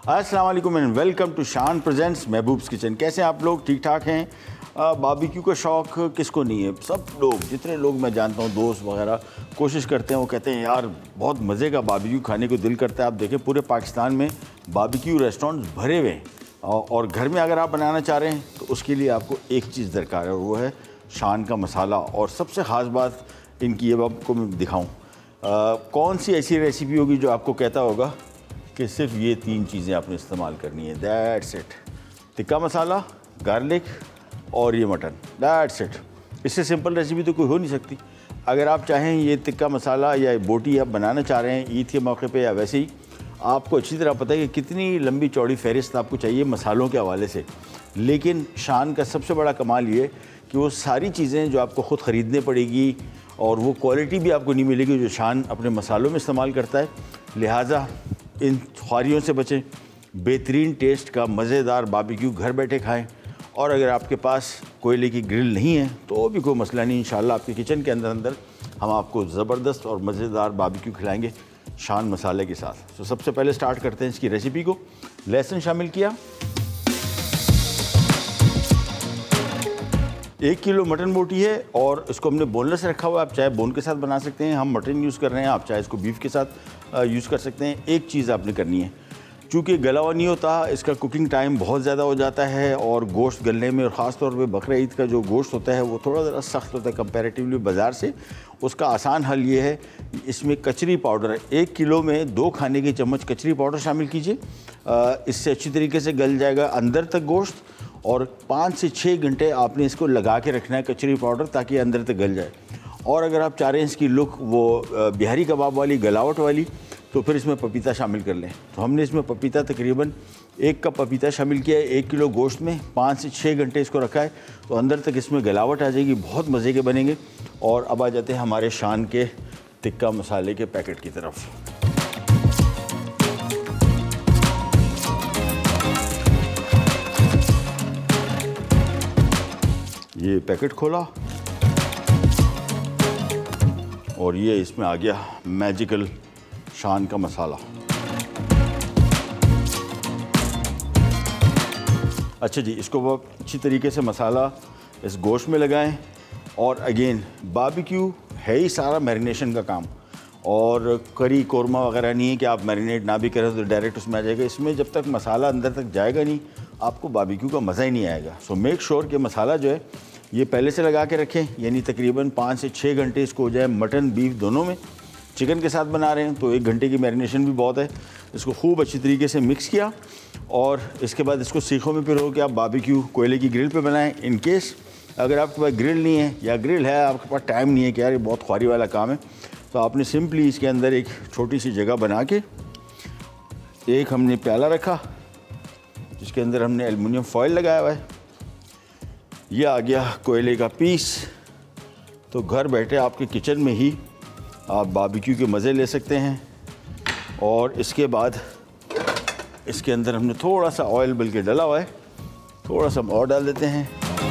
अस्सलाम वालेकुम and welcome to Shan presents Mehboob's kitchen. कैसे हैं आप लोग? ठीक ठाक हैं? बारबेक्यू का शौक़ किसको नहीं है? सब लोग, जितने लोग मैं जानता हूँ, दोस्त वगैरह कोशिश करते हैं, वो कहते हैं यार बहुत मज़े का बारबेक्यू खाने को दिल करता है। आप देखें पूरे पाकिस्तान में बारबेक्यू रेस्टोरेंट्स भरे हुए हैं और घर में अगर आप बनाना चाह रहे हैं तो उसके लिए आपको एक चीज़ दरकार है और वो है शान का मसाला। और सबसे ख़ास बात इनकी ये आपको मैं दिखाऊँ, कौन सी ऐसी रेसिपी होगी जो आपको कहता होगा कि सिर्फ ये 3 चीज़ें आपने इस्तेमाल करनी है, that's it. Tikka masala, garlic और ये मटन, दैट्स इट। इससे सिंपल रेसिपी तो कोई हो नहीं सकती। अगर आप चाहें ये टिक्का मसाला या बोटी आप बनाना चाह रहे हैं ईद के मौके पे या वैसे ही, आपको अच्छी तरह पता है कि कितनी लंबी चौड़ी फहरिस्त आपको चाहिए मसालों के हवाले से। लेकिन शान का सबसे बड़ा कमाल ये कि वो सारी चीज़ें जो आपको ख़ुद ख़रीदने पड़ेगी और वो क्वालिटी भी आपको नहीं मिलेगी जो शान अपने मसालों में इस्तेमाल करता है। लिहाजा इन ख्वारियों से बचें, बेहतरीन टेस्ट का मज़ेदार बारबेक्यू घर बैठे खाएं। और अगर आपके पास कोयले की ग्रिल नहीं है तो भी कोई मसला नहीं, इंशाल्लाह आपके किचन के अंदर हम आपको ज़बरदस्त और मज़ेदार बारबेक्यू खिलाएंगे शान मसाले के साथ। तो सबसे पहले स्टार्ट करते हैं इसकी रेसिपी को। लहसुन शामिल किया, 1 किलो मटन बोटी है और इसको हमने बोनलेस रखा हुआ है। आप चाहे बोन के साथ बना सकते हैं, हम मटन यूज़ कर रहे हैं, आप चाहे इसको बीफ के साथ यूज़ कर सकते हैं। एक चीज़ आपने करनी है, चूँकि गला हुआ नहीं होता, इसका कुकिंग टाइम बहुत ज़्यादा हो जाता है और गोश्त गलने में, और ख़ास तौर पे बकरा ईद का जो गोश्त होता है वो थोड़ा ज़रा सख्त होता है कंपैरेटिवली बाज़ार से। उसका आसान हल ये है, इसमें कचरी पाउडर है, 1 किलो में 2 खाने के चम्मच कचरी पाउडर शामिल कीजिए। इससे अच्छी तरीके से गल जाएगा अंदर तक गोश्त। और 5 से 6 घंटे आपने इसको लगा के रखना है कचरी पाउडर, ताकि अंदर तक गल जाए। और अगर आप चाह रहे हैं इसकी लुक वो बिहारी कबाब वाली, गलावट वाली, तो फिर इसमें पपीता शामिल कर लें। तो हमने इसमें पपीता तकरीबन 1 कप पपीता शामिल किया है 1 किलो गोश्त में। 5 से 6 घंटे इसको रखा है तो अंदर तक इसमें गलावट आ जाएगी, बहुत मज़े के बनेंगे। और अब आ जाते हैं हमारे शान के टिक्का मसाले के पैकेट की तरफ। ये पैकेट खोला और ये इसमें आ गया मैजिकल शान का मसाला। अच्छा जी, इसको वो अच्छी तरीके से मसाला इस गोश्त में लगाएं। और अगेन बारबेक्यू है ही सारा मैरिनेशन का काम, और करी कोरमा वगैरह नहीं है कि आप मैरिनेट ना भी करें तो डायरेक्ट उसमें आ जाएगा। इसमें जब तक मसाला अंदर तक जाएगा नहीं, आपको बारबेक्यू का मज़ा ही नहीं आएगा। सो मेक श्योर कि मसाला जो है ये पहले से लगा के रखें, यानी तकरीबन 5 से 6 घंटे इसको हो जाए। मटन बीफ दोनों में, चिकन के साथ बना रहे हैं तो 1 घंटे की मैरिनेशन भी बहुत है। इसको खूब अच्छी तरीके से मिक्स किया और इसके बाद इसको सीखों में पिरो के आप बारबेक्यू कोयले की ग्रिल पे बनाएं। इन केस अगर आपके पास ग्रिल नहीं है या ग्रिल है, आपके पास टाइम नहीं है कि यार ये बहुत ख्वारी वाला काम है, तो आपने सिंपली इसके अंदर एक छोटी सी जगह बना के एक हमने प्याला रखा जिसके अंदर हमने एल्युमिनियम फॉयल लगाया हुआ है। ये आ गया कोयले का पीस। तो घर बैठे आपके किचन में ही आप बारबेक्यू के मज़े ले सकते हैं। और इसके बाद इसके अंदर हमने थोड़ा सा ऑयल बल्कि डाला हुआ है, थोड़ा सा और डाल देते हैं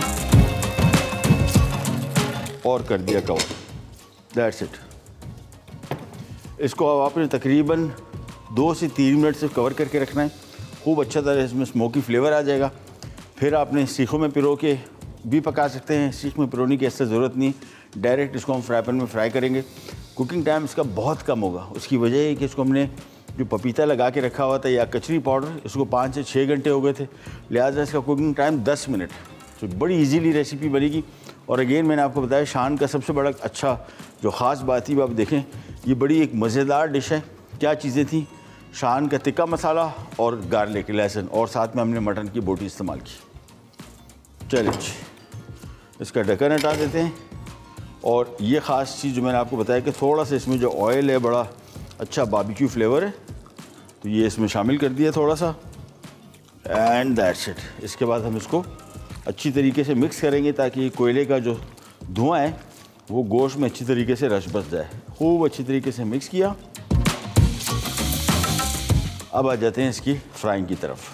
और कर दिया कवर, दैट्स इट। इसको अब आपने तकरीबन 2 से 3 मिनट से कवर करके रखना है। खूब अच्छा तरह इसमें स्मोकी फ्लेवर आ जाएगा। फिर आपने सीखों में पिरो के भी पका सकते हैं, सीख में पिरोने की ऐसे ज़रूरत नहीं, डायरेक्ट इसको हम फ्राई पैन में फ्राई करेंगे। कुकिंग टाइम इसका बहुत कम होगा। उसकी वजह है कि इसको हमने जो पपीता लगा के रखा हुआ था या कचरी पाउडर, इसको 5 से 6 घंटे हो गए थे, लिहाजा इसका कुकिंग टाइम 10 मिनट। तो बड़ी इजीली रेसिपी बनेगी। और अगेन मैंने आपको बताया शान का सबसे बड़ा अच्छा जो ख़ास बात थी, आप देखें ये बड़ी एक मज़ेदार डिश है। क्या चीज़ें थी? शान का टिक्का मसाला और गार्लिक, लहसुन, और साथ में हमने मटन की बोटी इस्तेमाल की। चलिए इसका ढक्कन हटा देते हैं। और ये ख़ास चीज़ जो मैंने आपको बताया कि थोड़ा सा इसमें जो ऑयल है, बड़ा अच्छा बारबेक्यू फ्लेवर है, तो ये इसमें शामिल कर दिया थोड़ा सा, एंड दैट्स इट। इसके बाद हम इसको अच्छी तरीके से मिक्स करेंगे ताकि कोयले का जो धुआं है वो गोश्त में अच्छी तरीके से रच बस जाए। खूब अच्छी तरीके से मिक्स किया। अब आ जाते हैं इसकी फ्राइंग की तरफ।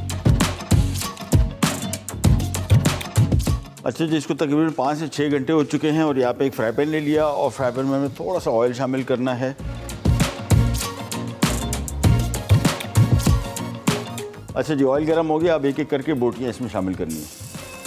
अच्छा जी, इसको तकरीबन 5 से 6 घंटे हो चुके हैं और यहाँ पे एक फ्राई पैन ले लिया और फ्राई पैन में हमें थोड़ा सा ऑयल शामिल करना है। अच्छा जी, ऑयल गर्म हो गया, अब एक एक करके बोटियाँ इसमें शामिल करनी है।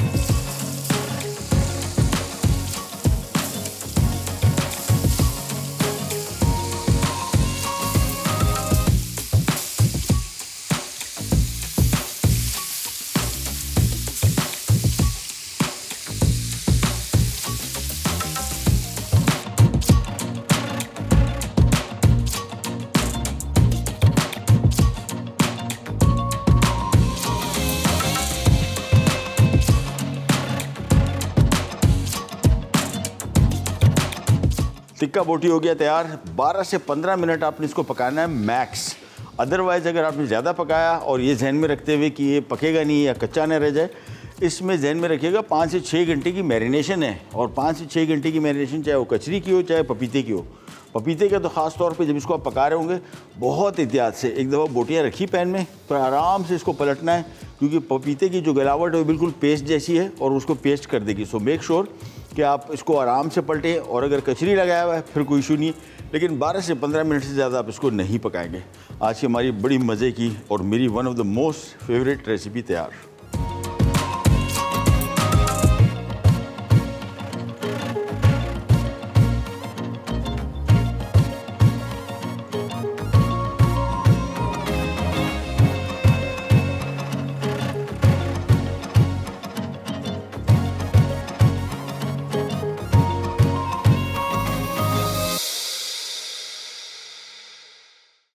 टिक्का बोटी हो गया तैयार। 12 से 15 मिनट आपने इसको पकाना है मैक्स। अदरवाइज़ अगर आपने ज़्यादा पकाया और ये जहन में रखते हुए कि ये पकेगा नहीं या कच्चा न रह जाए, इसमें जहन में रखिएगा 5 से 6 घंटे की मैरिनेशन है। और 5 से 6 घंटे की मैरिनेशन चाहे वो कचरी की हो चाहे पपीते की हो। पपीते का तो ख़ास तौर पे जब इसको आप पका रहे होंगे बहुत एहतियात से एक दफ़ा बोटियाँ रखी पैन में, पर आराम से इसको पलटना है, क्योंकि पपीते की जो गलावट है वो बिल्कुल पेस्ट जैसी है और उसको पेस्ट कर देगी। सो मेक श्योर कि आप इसको आराम से पलटें। और अगर कचरी लगाया हुआ है फिर कोई इशू नहीं, लेकिन 12 से 15 मिनट से ज़्यादा आप इसको नहीं पकाएंगे। आज की हमारी बड़ी मज़े की और मेरी one of the most favourite recipe तैयार।